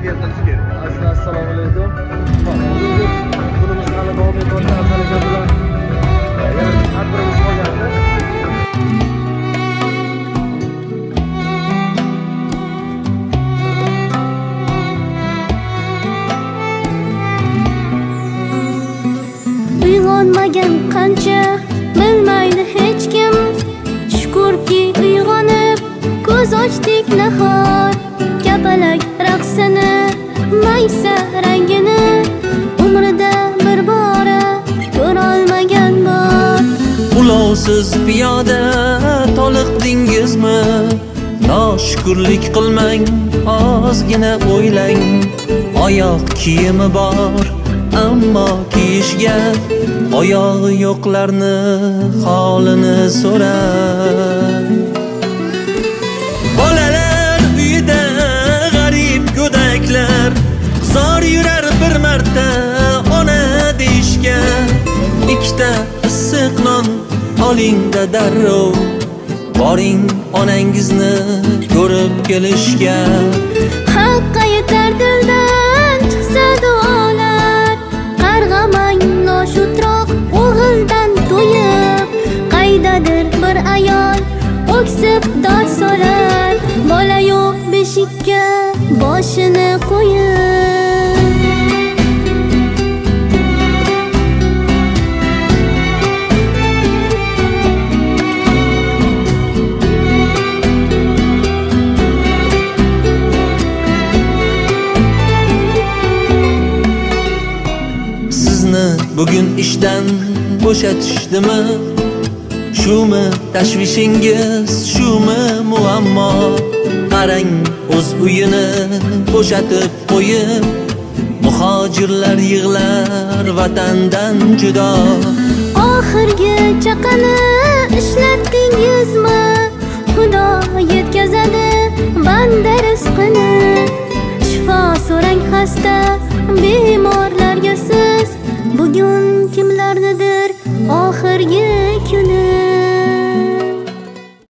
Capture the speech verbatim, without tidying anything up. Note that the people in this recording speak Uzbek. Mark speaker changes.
Speaker 1: niyat qilish kerak.
Speaker 2: Assalomu alaykum. Kunimiz hali davom etmoqda. Harakat bilan yana har birimiz qolganda
Speaker 3: uyg'onmagan qancha bilmaydi hech kim. Shukurki uyg'onib ko'z ochdik nahor. Kapalak raqsini, maysa rangini umrida bir bora ko'rolmagan bor.
Speaker 4: Ulovsiz piyoda toliqdingizmi? Noshukurlik qilmang, ozgina o'ylang. Oyoq kiyimi bor, ammo kiyishga oyog'i yo'qlarni holini so'rang. Bolalar uyida g'arib go'daklar zor yurar bir marta ona deyishga. Ikkita issiq non oling-da darrov, boring onangizni ko'rib kelishga.
Speaker 3: Haqqa yetar dildan chiqsa duolar. Qarg'amang noshutroq o'g'ildan to'yib. Qaydadir bir ayol o'ksib dod solar. Bola yo'q beshikka boshini qo'yib.
Speaker 4: Sizni bugun ishdan bo'shatishdimi? Shumi tashvishingiz, shumi muammo? Qarang, o'z uyini bo'shatib qo'yib, muhojirlar yig'lar vatandan judo.
Speaker 3: Oxirgi chaqani ishlatdingizmi? Xudo yetkazadi banda rizqini. Shifo so'rang xasta bemorlarga siz. Bugun kimlarnidir oxirgi